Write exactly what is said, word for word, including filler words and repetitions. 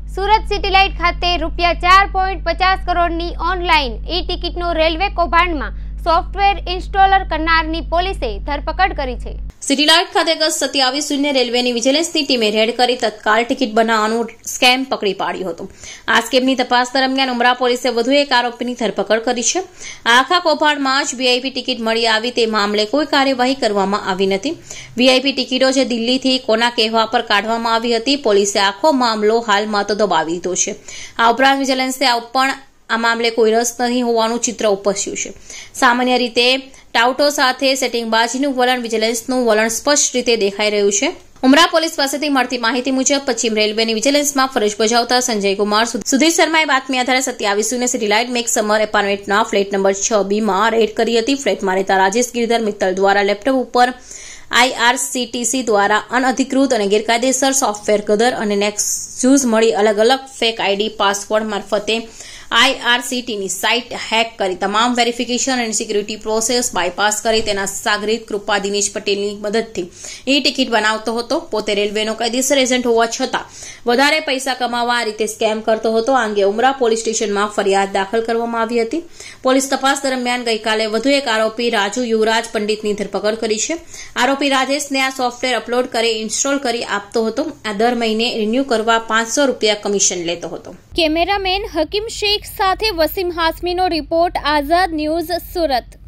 Surat city light ખાતે રૂપિયા ચાર પોઈન્ટ પચાસ કરોડની ઓનલાઈન ઈ ટિકિટનો રેલવે કૌભાંડમાં સોફ્ટવેર ઇન્સ્ટોલર કરનારની પોલીસે ધરપકડ કરી છે। સિટી લાઇટ ખાતે ગત સત્યાવીસ જૂને રેલવેની વિજિલન્સની ટીમે રેડ કરી તત્કાલ ટિકિટ બનાવવાનું સ્કેમ પકડી પાડ્યું હતું। આ સ્કેમની તપાસ દરમિયાન ઉમરા પોલીસે વધુ એક આરોપીની ધરપકડ કરી છે। આખા કૌભાંડમાં જ વીઆઈપી ટિકિટ મળી આવી તે મામલે કોઈ કાર્યવાહી કરવામાં આવી નથી। વીઆઈપી ટિકિટો જે દિલ્હીથી કોના કહેવા પર કાઢવામાં આવી હતી, પોલીસે આખો મામલો હાલમાં તો દબાવી દીધો છે। આ ઉપરાંત વિજિલન્સે પણ આ મામલે કોઈ રસ નહીં હોવાનું ચિત્ર ઉપસ્યું છે। સામાન્ય રીતે ટાઉટો સાથે સેટિંગબાજીનું વલણ વિજિલન્સનું વલણ સ્પષ્ટ રીતે દેખાઈ રહ્યું છે। ઉમરા પોલીસ પાસેથી મળતી માહિતી મુજબ પશ્ચિમ રેલવેની વિજિલન્સમાં ફરજ બજાવતા સંજય કુમાર સુધીર શર્માએ બાતમી આધારે સત્યાવીસ જૂને સિટી લાઇટ મેક સમર એપાર્ટમેન્ટના ફ્લેટ નંબર છ બી માં રેડ કરી હતી। ફ્લેટમાં રહેતા રાજેશ ગિરધર મિત્તલ દ્વારા લેપટોપ ઉપર આઈઆરસીટીસી દ્વારા અનઅધિકૃત અને ગેરકાયદેસર સોફ્ટવેર ગદર અને નેક્સઝ મળી અલગ અલગ ફેક આઈડી પાસવર્ડ મારફતે આઈઆરસીટીની સાઇટ હેક કરી તમામ વેરિફિકેશન અને સિક્યુરિટી પ્રોસેસ બાયપાસ કરી તેના સાગરીત કૃપા દિનેશ પટેલની મદદથી ઈ ટિકિટ બનાવતો હતો। પોતે રેલવેનો કાયદેસર એજન્ટ હોવા છતાં વધારે પૈસા કમાવા આ રીતે સ્કેમ કરતો હતો। આ અંગે ઉમરા પોલીસ સ્ટેશનમાં ફરિયાદ દાખલ કરવામાં આવી હતી। પોલીસ તપાસ દરમિયાન ગઈકાલે વધુ એક આરોપી રાજુ યુવરાજ પંડિતની ધરપકડ કરી છે। આરોપી રાજેશને આ સોફ્ટવેર અપલોડ કરી ઇન્સ્ટોલ કરી આપતો હતો। આ દર મહિને રિન્યુ કરવા પાંચસો રૂપિયા કમિશન લેતો હતો। કેમેરામેન હકીમ શેખ સાથે વસીમ હાસમીનો રિપોર્ટ, આઝાદ ન્યૂઝ, સુરત।